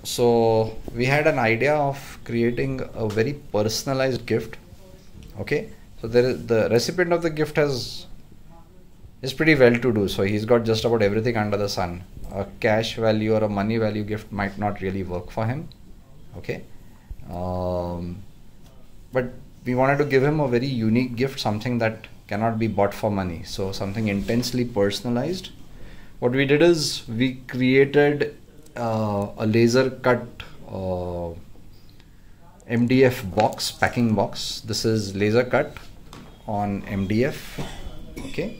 So we had an idea of creating a very personalized gift. Okay, so the recipient of the gift is pretty well to do, so he's got just about everything under the sun. A cash value or a money value gift might not really work for him. Okay, but we wanted to give him a very unique gift, something that cannot be bought for money, so something intensely personalized. What we did is we created a laser cut MDF box, packing box. This is laser cut on MDF. Okay,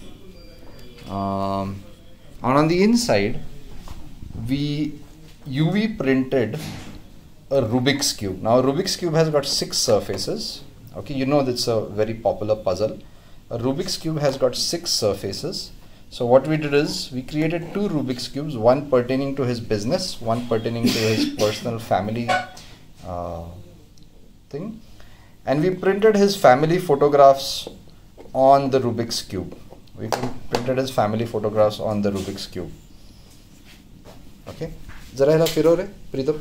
and on the inside we UV printed a Rubik's Cube. Now Rubik's Cube has got 6 surfaces. Okay, you know that's a very popular puzzle. A Rubik's Cube has got 6 surfaces. So what we did is we created 2 Rubik's Cubes, one pertaining to his business, one pertaining to his personal family thing, and we printed his family photographs on the Rubik's Cube. We printed his family photographs on the Rubik's Cube. Okay, Zarahela Firore, Pritam.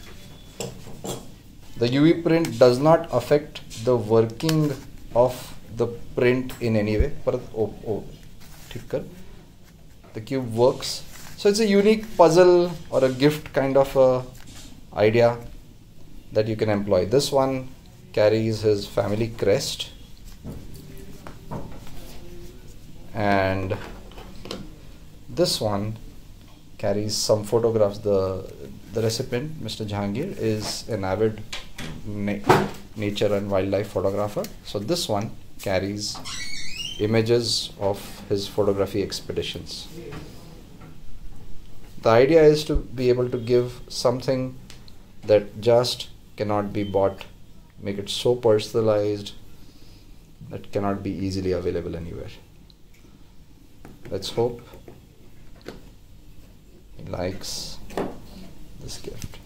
The UV print does not affect the working of the print in any way. The cube works. So it's a unique puzzle or a gift kind of a idea that you can employ. This one carries his family crest, and this one carries some photographs. The recipient, Mr. Jahangir, is an avid nature and wildlife photographer. So this one carries images of his photography expeditions. The idea is to be able to give something that just cannot be bought, make it so personalized that cannot be easily available anywhere. Let's hope he likes this gift.